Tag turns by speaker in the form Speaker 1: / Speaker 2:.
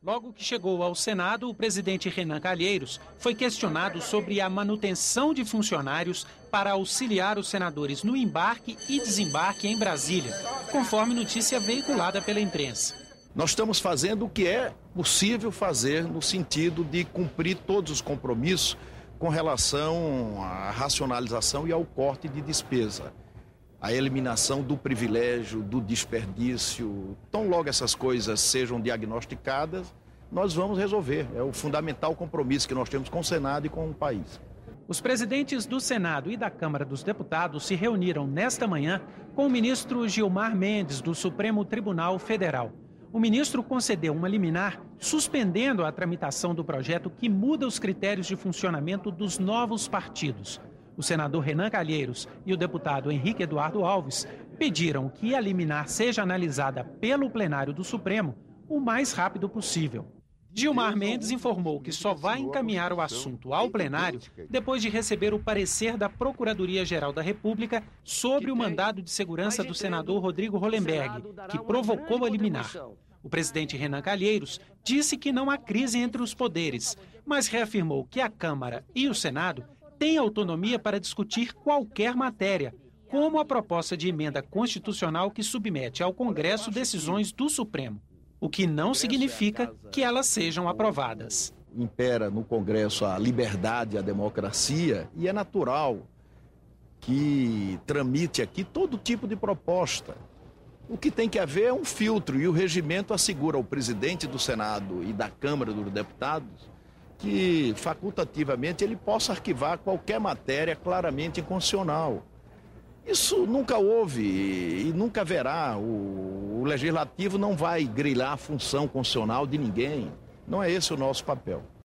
Speaker 1: Logo que chegou ao Senado, o presidente Renan Calheiros foi questionado sobre a manutenção de funcionários para auxiliar os senadores no embarque e desembarque em Brasília, conforme notícia veiculada pela imprensa.
Speaker 2: Nós estamos fazendo o que é possível fazer no sentido de cumprir todos os compromissos com relação à racionalização e ao corte de despesa. A eliminação do privilégio, do desperdício. Tão logo essas coisas sejam diagnosticadas, nós vamos resolver. É o fundamental compromisso que nós temos com o Senado e com o país.
Speaker 1: Os presidentes do Senado e da Câmara dos Deputados se reuniram nesta manhã com o ministro Gilmar Mendes, do Supremo Tribunal Federal. O ministro concedeu uma liminar suspendendo a tramitação do projeto que muda os critérios de funcionamento dos novos partidos. O senador Renan Calheiros e o deputado Henrique Eduardo Alves pediram que a liminar seja analisada pelo plenário do Supremo o mais rápido possível. Gilmar Mendes informou que só vai encaminhar o assunto ao plenário depois de receber o parecer da Procuradoria-Geral da República sobre o mandado de segurança do senador Rodrigo Hollenberg, que provocou a liminar. O presidente Renan Calheiros disse que não há crise entre os poderes, mas reafirmou que a Câmara e o Senado têm autonomia para discutir qualquer matéria, como a proposta de emenda constitucional que submete ao Congresso decisões do Supremo, o que não significa que elas sejam aprovadas.
Speaker 2: Impera no Congresso a liberdade, a democracia, e é natural que tramite aqui todo tipo de proposta. O que tem que haver é um filtro, e o regimento assegura ao presidente do Senado e da Câmara dos Deputados que, facultativamente, ele possa arquivar qualquer matéria claramente inconstitucional. Isso nunca houve e nunca haverá. O Legislativo não vai grilar a função constitucional de ninguém. Não é esse o nosso papel.